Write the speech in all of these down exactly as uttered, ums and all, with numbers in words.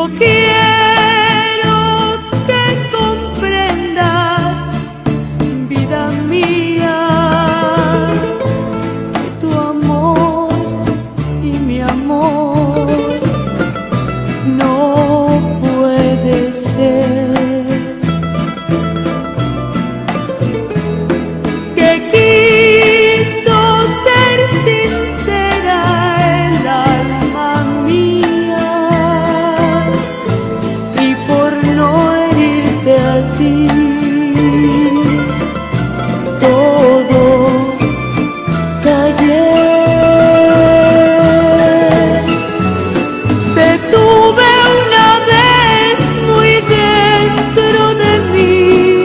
Yo quiero que comprendas, vida mía, que tu amor y mi amor no puede ser. Que quiso ser sincera el alma mía, y por no herirte a ti, todo callé. Te tuve una vez muy dentro de mi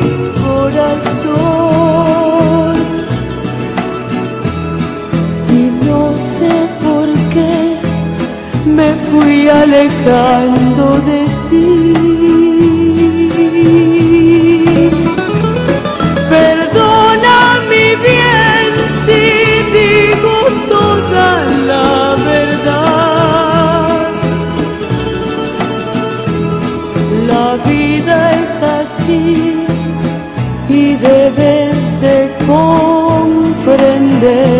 corazón, y no sé por qué me fui alejando de ti. Perdona mi bien si digo toda la verdad. La vida es así y debes de comprender.